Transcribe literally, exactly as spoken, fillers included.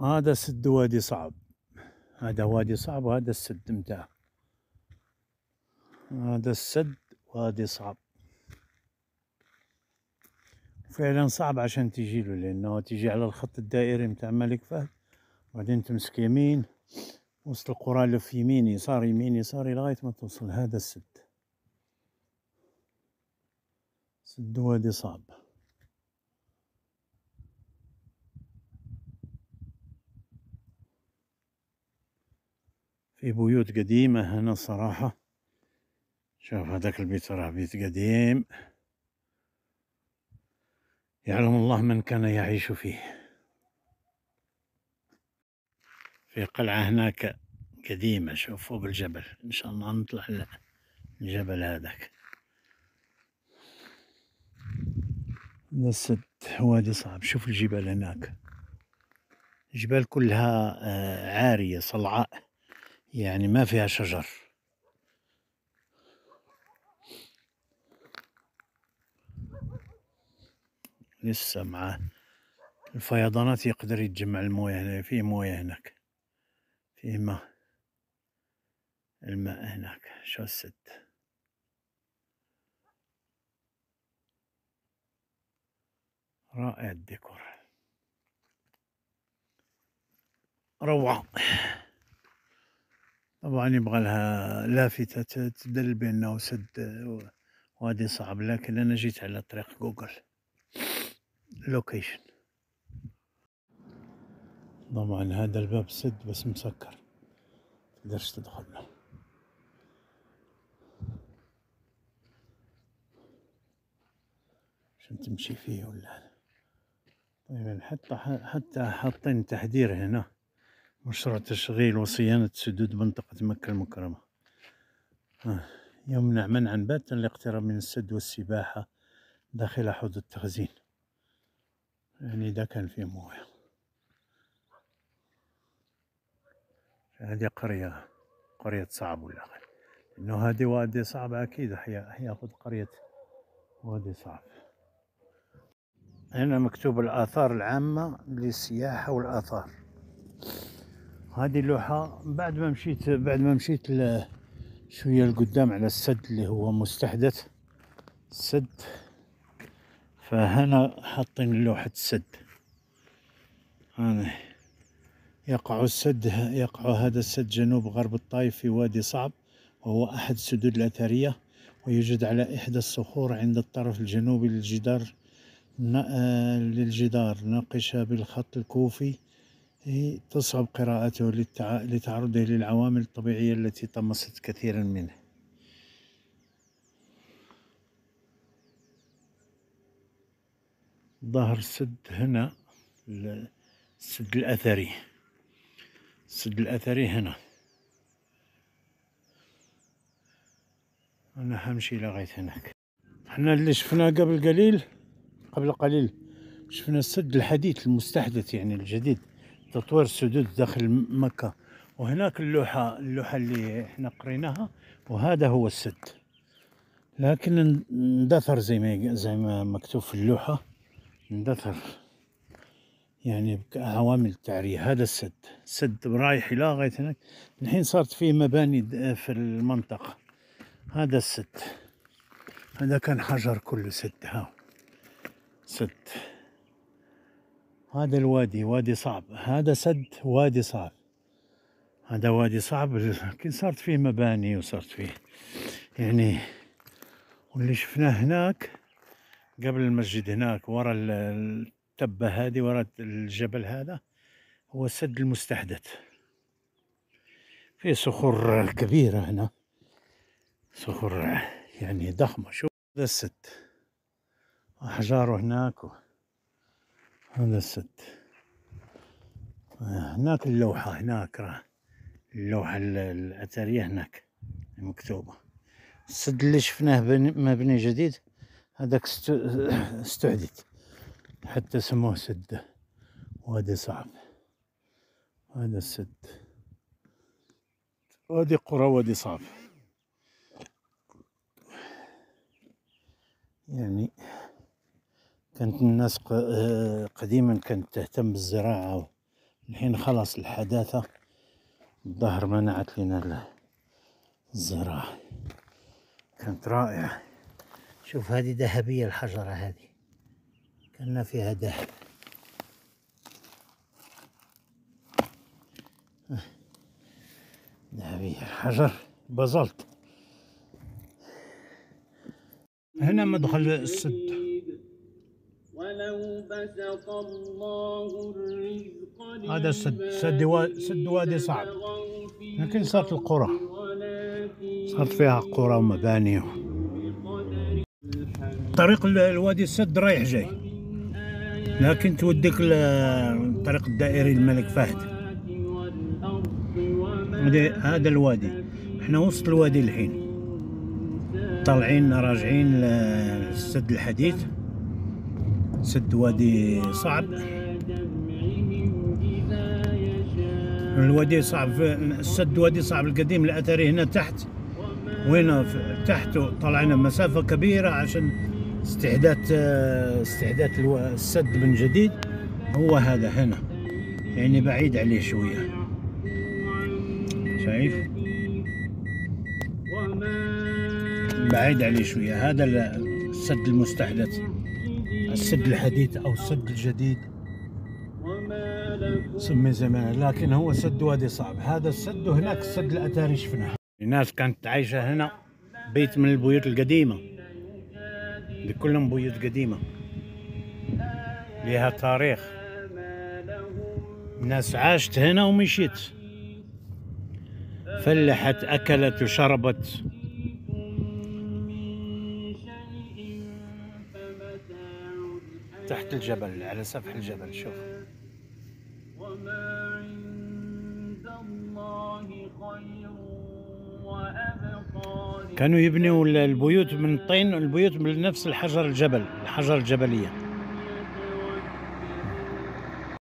هذا سد وادي صعب. هذا وادي صعب وهذا السد متاعه. هذا السد وادي صعب فعلا، صعب عشان تجي له، لأنه تجي على الخط الدائري متاع الملك فهد، وبعدين تمسك يمين وسط القرى، لف يمين يسار يمين يسار لغاية ما توصل. هذا السد، سد وادي صعب. في بيوت قديمة هنا الصراحة. شوف هذاك البيت راه بيت قديم، يعلم الله من كان يعيش فيه. في قلعة هناك قديمة، شوف فوق الجبل، إن شاء الله نطلع الجبل هذاك. هذا السد وادي صعب. شوف الجبال هناك، الجبال كلها عارية صلعاء، يعني ما فيها شجر. لسه مع الفيضانات يقدر يتجمع الموية هنا. في موية هناك، في ماء، الماء هناك. شو السد، رائع الديكور، روعة. طبعا يبغى لها لافتة تدل بأنه سد وادي صعب، لكن أنا جيت على طريق جوجل لوكيشن. طبعا هذا الباب سد بس مسكر، متقدرش تدخل له. عشان تمشي فيه ولا. طيب حتى حتى حاطين تحذير هنا: مشروع تشغيل وصيانة سدود منطقة مكة المكرمة، يمنع منعا باتا الاقتراب من السد والسباحة داخل حوض التخزين. يعني إذا كان فيه موية. هذه قرية قرية صعب ولا غير، إنه هذه وادي صعب أكيد حياخد قرية وادي صعب. هنا مكتوب الآثار العامة للسياحة والآثار. هذه اللوحة بعد ما مشيت بعد ما مشيت شوية لقدام على السد اللي هو مستحدث السد، فهنا حاطين لوحة السد. هذا يقع السد يقع هذا السد جنوب غرب الطائف في وادي صعب، وهو أحد السدود الأثرية، ويوجد على إحدى الصخور عند الطرف الجنوبي للجدار للجدار ناقشة بالخط الكوفي. تصعب قراءته لتعرضه للعوامل الطبيعية التي طمست كثيرا منه. ظهر السد هنا، السد الأثري، السد الأثري هنا. أنا حمشي لغاية هناك. احنا اللي شفناه قبل قليل قبل قليل شفنا السد الحديث المستحدث، يعني الجديد، تطوير السدود داخل مكة. وهناك اللوحة اللوحة اللي احنا قريناها، وهذا هو السد، لكن اندثر زي ما زي ما مكتوب في اللوحة، اندثر يعني عوامل تعرية. هذا السد، سد رايح إلى لغاية هناك. الحين صارت فيه مباني في المنطقة. هذا السد، هذا كان حجر كله سد. ها سد. هذا الوادي وادي صعب، هذا سد وادي صعب. هذا وادي صعب، لكن صارت فيه مباني وصارت فيه يعني. واللي شفناه هناك قبل المسجد هناك ورا التبة هذه، ورا الجبل هذا، هو السد المستحدث. في صخور كبيرة هنا، صخور يعني ضخمة. شوف هذا السد، أحجاره هناك. هذا السد هناك، اللوحة هناك، اللوحة الأثرية هناك مكتوبة. السد اللي شفناه مبني جديد هذاك استحدث، حتى سموه سد وادي صعب. هذا السد، وادي قرى وادي صعب. يعني كانت الناس قديما كانت تهتم بالزراعة الحين خلاص الحداثة الظهر منعت لنا الزراعة. كانت رائعة. شوف هذه ذهبية الحجرة هذه، كأن فيها ذهب. ذهبية الحجر بازلت. هنا مدخل السد. هذا السد، سد وادي سد وادي صعب، لكن صارت القرى، صارت فيها قرى ومباني. طريق الوادي السد رايح جاي، لكن توديك الطريق الدائري الملك فهد. هذا الوادي، احنا وسط الوادي الحين، طالعين راجعين للسد الحديث. سد وادي صعب، الوادي صعب، السد وادي صعب القديم الاثري هنا تحت، وهنا تحت طلعنا مسافة كبيرة عشان استحداث استحداث السد من جديد. هو هذا هنا، يعني بعيد عليه شوية، شايف؟ بعيد عليه شوية. هذا السد المستحدث، السد الحديث أو السد الجديد سمي زمان، لكن هو سد وادي صعب. هذا السد وهناك السد الأثري شفناه. الناس كانت عايشة هنا، بيت من البيوت القديمة، دي كلهم بيوت قديمة لها تاريخ. الناس عاشت هنا ومشيت، فلحت، أكلت وشربت. تحت الجبل، على سفح الجبل. شوف كانوا يبنوا البيوت من الطين، البيوت من نفس الحجر الجبل، الحجر الجبلية.